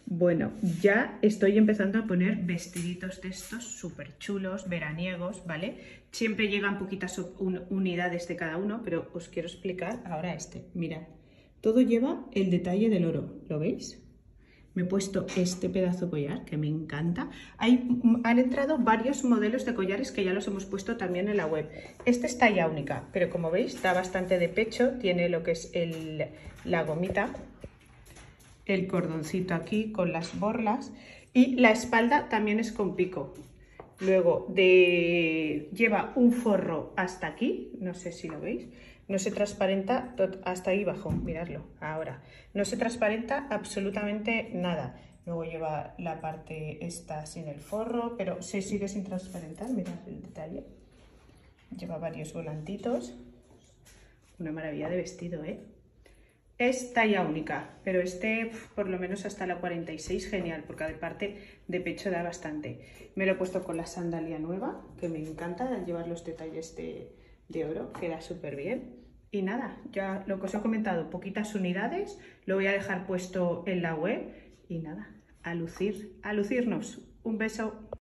Bueno, ya estoy empezando a poner vestiditos de estos súper chulos, veraniegos, ¿vale? Siempre llegan poquitas unidades de cada uno, pero os quiero explicar ahora este. Mirad, todo lleva el detalle del oro, ¿lo veis? Me he puesto este pedazo de collar que me encanta. Han entrado varios modelos de collares que ya los hemos puesto también en la web. Este es talla única, pero como veis da bastante de pecho, tiene lo que es la gomita, el cordoncito aquí con las borlas y la espalda también es con pico. Luego lleva un forro hasta aquí, no sé si lo veis, no se transparenta hasta ahí abajo, miradlo, ahora. No se transparenta absolutamente nada. Luego lleva la parte esta sin el forro, pero se sigue sin transparentar, mirad el detalle. Lleva varios volantitos, una maravilla de vestido, ¿eh? Es talla única, pero este por lo menos hasta la 46, genial, porque aparte de pecho da bastante. Me lo he puesto con la sandalia nueva, que me encanta al llevar los detalles de oro, queda súper bien. Y nada, ya lo que os he comentado, poquitas unidades, lo voy a dejar puesto en la web y nada, a lucirnos. Un beso.